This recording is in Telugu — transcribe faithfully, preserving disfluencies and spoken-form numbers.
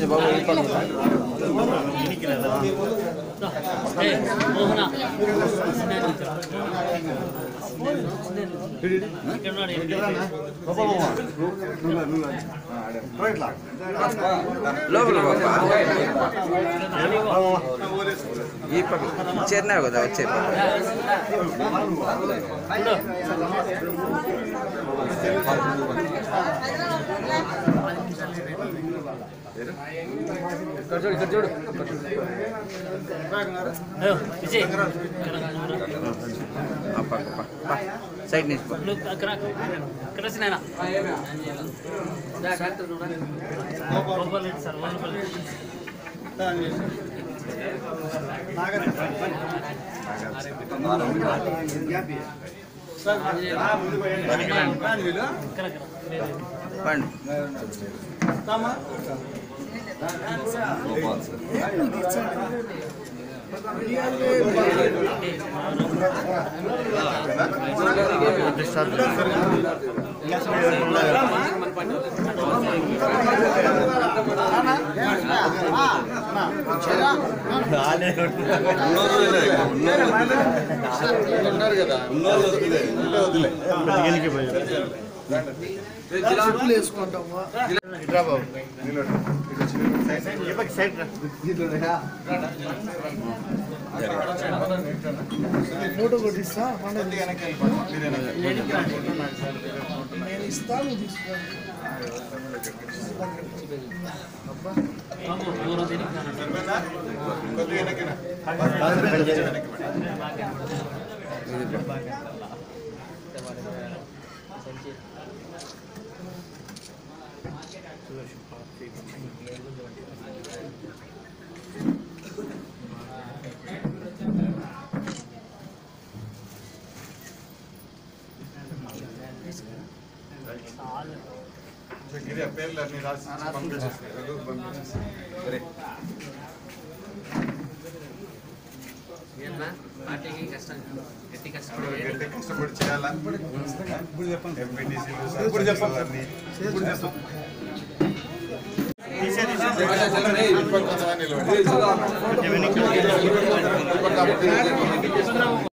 నుంచి బాబు ఈ పక్క లోపల ఈ పక్క చేరినారు కదా వచ్చే సైడ్ నుంచి పండు ఉన్నారు కదా ఫోటో కొట్టిస్తా నేను ఇస్తాను తీసుకోండి పేర్లన్నీ రాసి కష్టపడి చేయాలా ఇప్పుడు చెప్పండి ఇప్పుడు చెప్పండి ఇప్పుడు చెప్పండి